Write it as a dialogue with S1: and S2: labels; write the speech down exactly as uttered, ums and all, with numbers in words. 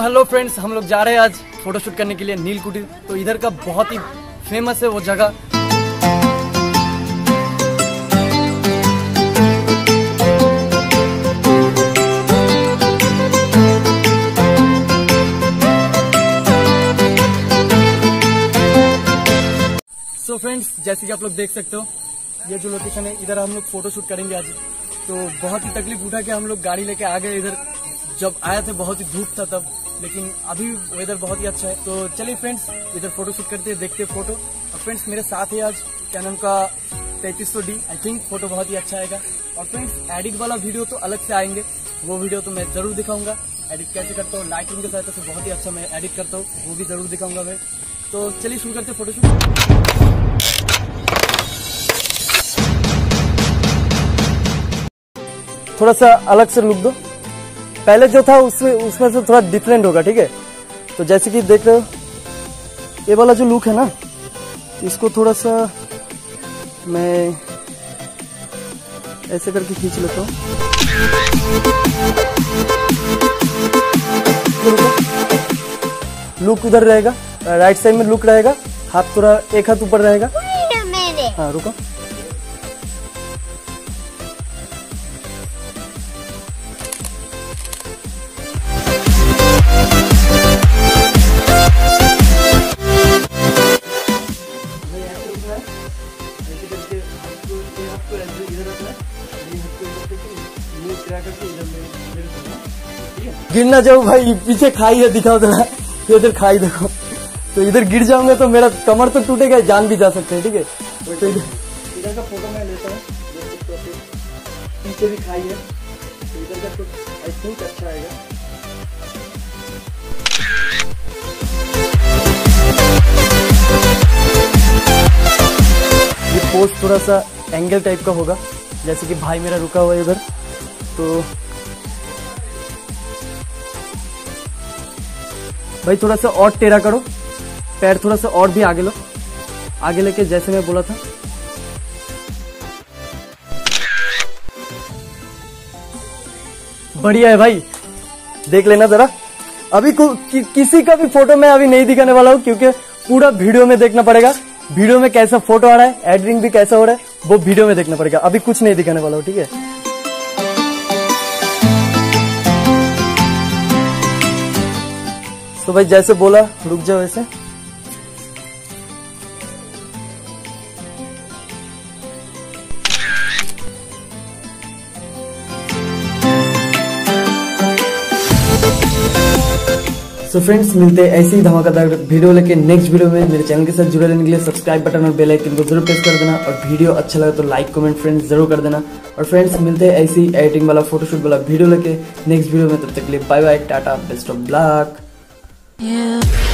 S1: Hello friends, हम लोग जा रहे हैं आज फोटोशूट करने के लिए नीलकुटी। तो इधर का बहुत ही फेमस है वो जगह। सो फ्रेंड्स, जैसे कि आप लोग देख सकते हो, ये जो लोकेशन है, इधर हम लोग फोटोशूट करेंगे आज। तो बहुत ही तकलीफ उठा के हम लोग गाड़ी लेके आ गए इधर। जब आए थे बहुत ही धूप था तब, लेकिन अभी वेदर बहुत ही अच्छा है। तो चलिए फ्रेंड्स, इधर फोटोशूट करते हैं, देखते हैं फोटो। और फ्रेंड्स, मेरे साथ है आज कैनन का तैतीस सौ डी। आई थिंक फोटो बहुत ही अच्छा आएगा। और फ्रेंड्स, एडिट वाला वीडियो तो अलग से आएंगे, वो वीडियो तो मैं जरूर दिखाऊंगा। एडिट कैसे करता हूँ, लाइटरूम की सहायता से बहुत ही अच्छा मैं एडिट करता हूँ, वो भी जरूर दिखाऊंगा मैं। तो चलिए शुरू करते हैं फोटोशूट। थोड़ा सा अलग से लुक दो, पहले जो था उसमें उसमें से थोड़ा डिफरेंट होगा, ठीक है। तो जैसे कि देख रहे हो, ये वाला जो लुक है ना, इसको थोड़ा सा मैं ऐसे करके खींच लेता हूँ। लुक उधर रहेगा, राइट साइड में लुक रहेगा, हाथ थोड़ा एक हाथ ऊपर रहेगा। हाँ रुको, गिरना जाओ भाई, पीछे खाई है, दिखाओ जरा, ये इधर खाई देखो। तो इधर गिर जाऊंगा तो मेरा कमर तो टूटेगा, जान भी जा सकते हैं, ठीक है। तो इधर इधर का फोटो मैं लेता हूँ। पीछे भी खाई है, तो इधर का तो आई थिंक अच्छा आएगा। ये पोस्ट थोड़ा सा एंगल टाइप का होगा, जैसे कि भाई मेरा रुका हुआ है इधर। तो भाई थोड़ा सा और टेढ़ा करो, पैर थोड़ा सा और भी आगे लो, आगे लेके, जैसे मैं बोला था। बढ़िया है भाई, देख लेना जरा। अभी कि, किसी का भी फोटो मैं अभी नहीं दिखाने वाला हूँ, क्योंकि पूरा वीडियो में देखना पड़ेगा। वीडियो में कैसा फोटो आ रहा है, एडिटिंग भी कैसा हो रहा है, वो वीडियो में देखना पड़ेगा। अभी कुछ नहीं दिखाने वाला हूँ, ठीक है। तो भाई जैसे बोला, रुक जाओ ऐसे। सो फ्रेंड्स, मिलते हैं ऐसे ही धमाकेदार वीडियो लेके नेक्स्ट वीडियो में। मेरे चैनल के साथ जुड़े रहने के लिए सब्सक्राइब बटन और बेल आइकन को जरूर प्रेस कर देना। और वीडियो अच्छा लगा तो लाइक कमेंट फ्रेंड्स जरूर कर देना। और फ्रेंड्स, मिलते हैं ऐसी एडिटिंग वाला फोटोशूट वाला वीडियो लेके नेक्स्ट वीडियो में। तब तक के लिए बाय बाय, टाटा, बेस्ट ऑफ लक।